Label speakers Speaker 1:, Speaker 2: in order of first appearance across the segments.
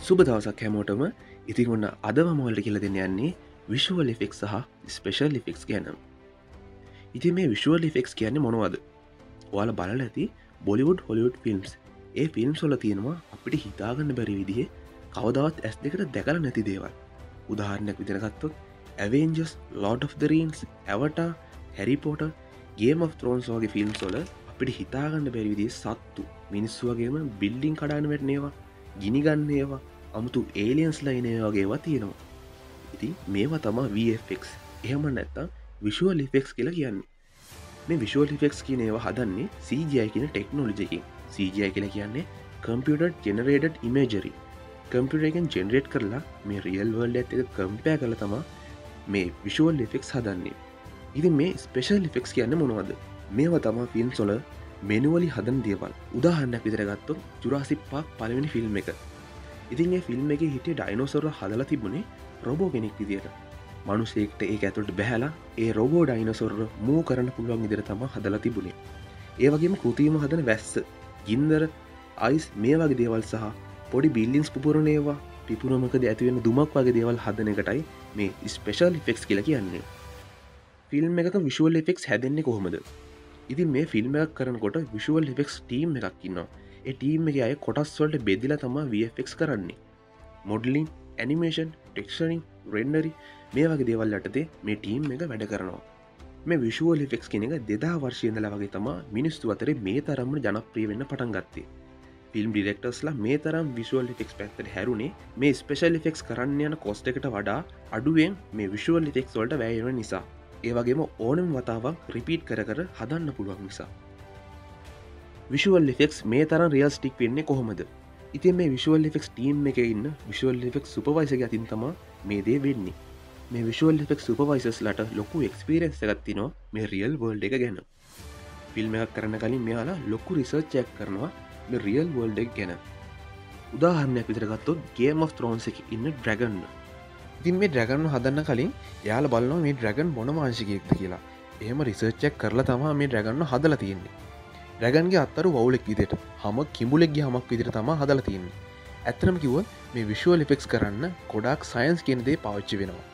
Speaker 1: සුබ දවසක් හැමෝටම. ඉතින් ඔන්න අද මම ඔයාලට කියලා දෙන්න යන්නේ විෂුවල් ඉෆෙක්ට්ස් සහ ස්පෙෂල් ඉෆෙක්ට්ස් ගැන. ඉතින් මේ විෂුවල් ඉෆෙක්ට්ස් කියන්නේ මොනවද? ඔයාලා බලලා ඇති බොලිවුඩ් හොලිවුඩ් ෆිල්ම්ස්. ඒ ෆිල්ම්ස් වල තියෙනවා අපිට හිතාගන්න බැරි විදිහේ කවදාවත් ඇස් දෙකට දැකලා නැති දේවල්. උදාහරණයක් විදිහට ගත්තොත් Avengers, Lord of the Rings, Avatar, Harry Potter, Game of Thrones වගේ ෆිල්ම්ස් වල අපිට හිතාගන්න බැරි විදිහේ සත්තු, මිනිස්සු වගේම බිල්ඩින් කඩාන වැටෙනේවා, ගිනි ගන්න ඒවා, අමුතු ඒලියන්ස් ලයින වගේවා තියෙනවා. ඉතින් මේවා තමා VFX. එහෙම නැත්තම් විෂුවල් ඉෆෙක්ට්ස් කියලා කියන්නේ. මේ විෂුවල් ඉෆෙක්ට්ස් කියන ඒවා හදන්නේ CGI කියන ටෙක්නොලොජි එකකින්. CGI කියලා කියන්නේ Computer Generated Imagery. කම්පියුටර් එකෙන් ජෙනරේට් කරලා මේ රියල් වර්ල්ඩ් එකත් එක්ක කම්පෙයාර් කරලා තමයි මේ විෂුවල් ඉෆෙක්ට්ස් හදන්නේ. ඉතින් මේ ස්පෙෂල් ඉෆෙක්ට්ස් කියන්නේ මොනවද? මේවා තමයි ෆිල්ම්ස් වල මෙනුවලි හදන දේවල්. උදාහරණයක් විදිහට ගත්තොත් ජුරාසික් පාක් පළවෙනි ෆිල්ම් එක. ඉතින් ඒ ෆිල්ම් එකේ හිටිය ඩයිනෝසර්ව හදලා තිබුණේ රොබෝ කෙනෙක් විදියට. මිනිසෙක්ට ඒක ඇතුළට බැහැලා ඒ රොබෝ ඩයිනෝසර්ව මූව් කරන්න පුළුවන් විදිහට තමයි හදලා තිබුණේ. ඒ වගේම කෘතිම හදන වැස්ස, ගින්දර, අයිස් මේ වගේ දේවල් සහ පොඩි බිල්ඩින්ස් පුපුරන ඒවා, පිපුරමකදී ඇති වෙන දුමක් වගේ දේවල් හදන එකටයි මේ ස්පෙෂල් ඉෆෙක්ට්ස් කියලා කියන්නේ. ෆිල්ම් එකක විෂුවල් ඉෆෙක්ට්ස් හැදෙන්නේ කොහොමද? ඉතින් මේ ෆිල්ම් එකක් කරනකොට විෂුවල් ඉෆෙක්ට්ස් ටීම් එකක් ඉන්නවා. ඒ ටීම් එකේ අය කොටස් වලට බෙදලා තමයි VFX කරන්නේ. මොඩලින්, ඇනිමේෂන්, ටෙක්ස්චරින්, රෙන්ඩරින් මේ වගේ දේවල් යටතේ මේ ටීම් එක වැඩ කරනවා. මේ විෂුවල් ඉෆෙක්ට්ස් කියන එක 2000 වර්ෂයේ ඉඳලා වගේ තමයි මිනිස්සු අතරේ මේ තරම්ම ජනප්‍රිය වෙන්න පටන් ගත්තේ. ෆිල්ම් ඩිරෙක්ටර්ස්ලා මේ තරම් විෂුවල් ඉෆෙක්ට්ස් පැත්තට හැරුණේ මේ ස්පෙෂල් ඉෆෙක්ට්ස් කරන්න යන කොස්ට් එකට වඩා අඩුවෙන් මේ විෂුවල් ඉෆෙක්ට්ස් වලට වැය වෙන නිසා. ඒ වගේම ඕනම වතාවක් රිපීට් කර කර හදන්න පුළුවන් නිසා. විෂුවල් ඉෆෙක්ට්ස් මේ තරම් රියලිස්ටික් වෙන්නේ කොහොමද? ඉතින් මේ විෂුවල් ඉෆෙක්ට්ස් ටීම් එකේ ඉන්න විෂුවල් ඉෆෙක්ට්ස් සුපර්වයිසර්ගේ අතින් තමයි මේ දේ වෙන්නේ. මේ විෂුවල් ඉෆෙක්ට්ස් සුපර්වයිසර්ස්ලාට ලොකු එක්ස්පීරියන්ස් එකක් තියෙනවා මේ රියල් වර්ල්ඩ් එක ගැන. ෆිල්ම් එකක් කරන්න කලින් මෙයාලා ලොකු රිසර්ච් එකක් කරනවා මේ රියල් වර්ල්ඩ් එක ගැන. උදාහරණයක් විදිහට ගත්තොත් Game of Thrones එකේ ඉන්න ඩ්‍රැගන්. ඉතින් මේ ඩ්‍රැගන්ව හදන්න කලින් එයාලා බලනවා මේ ඩ්‍රැගන් මොන වංශිකයෙක්ද කියලා. එහෙම රිසර්ච් එකක් කරලා තමයි මේ ඩ්‍රැගන්ව හදලා තියෙන්නේ. ඩ්‍රැගන්ගේ අත්තරු වවුලෙක් විදිහට, හම කිඹුලෙක්ගේ හමක් විදිහට තමයි හදලා තියෙන්නේ. ඇත්තටම කිව්වොත් මේ විෂුවල් ඉෆෙක්ට්ස් කරන්න ගොඩාක් සයන්ස් කියන දේ පාවිච්චි වෙනවා.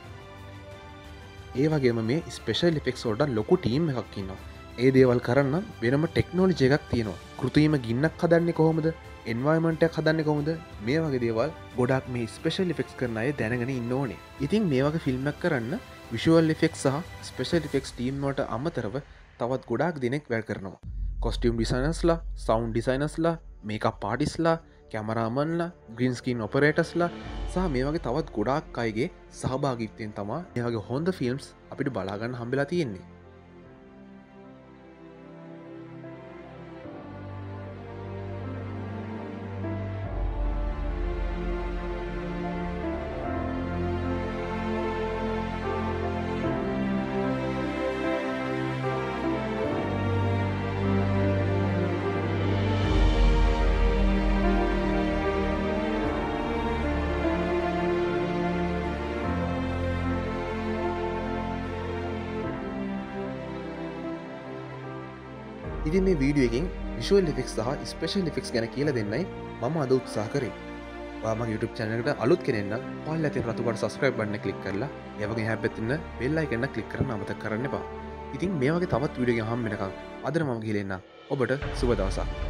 Speaker 1: ඒ වගේම මේ ස්පෙෂල් ඉෆෙක්ට්ස් වලට ලොකු ටීම් එකක් ඉන්නවා. ඒ දේවල් කරන්න වෙනම ටෙක්නොලොජි එකක් තියෙනවා. කෘත්‍රිම ගින්නක් හදන්නේ කොහොමද? එන්වයරන්මන්ට් එකක් හදන්නේ කොහොමද? මේ වගේ දේවල් ගොඩක් මේ ස්පෙෂල් ඉෆෙක්ට්ස් කරන අය දැනගෙන ඉන්න ඕනේ. ඉතින් මේ වගේ ෆිල්ම් එකක් කරන්න විෂුවල් ඉෆෙක්ට්ස් සහ ස්පෙෂල් ඉෆෙක්ට්ස් ටීම් වලට අමතරව තවත් ගොඩාක් දෙනෙක් වැඩ කරනවා. කොස්ටියුම් ඩිසයිනර්ස්ලා, සවුන්ඩ් ඩිසයිනර්ස්ලා, මේකප් ආටිස්ට්ලා, කැමරාමන්ලා, ග්‍රීන් ස්ක්‍රීන් ඔපරේටර්ස්ලා සහ මේ වගේ තවත් ගොඩාක් අයගේ සහභාගීත්වයෙන් තමයි මේ වගේ හොඳ ෆිල්ම්ස් අපිට බලා ගන්න හම්බෙලා තියෙන්නේ. ඉතින් මේ වීඩියෝ එකෙන් විෂුවල් ඉෆෙක්ට්ස් සහ ස්පෙෂල් ඉෆෙක්ට්ස් ගැන කියලා දෙන්නයි මම අද උත්සාහ කරේ. ඔයා මගේ YouTube channel එකට අලුත් කෙනෙක් නම් ඔයාලා තියෙන රතු පාට subscribe button එක click කරලා ඒ වගේ එහා පැත්තේ ඉන්න bell icon එක click කරන්න අමතක කරන්න එපා. ඉතින් මේ වගේ තවත් වීඩියෝ එකක් හම්බ වෙනකම් අදට මම ගිහලා එන්න. ඔබට සුබ දවසක්.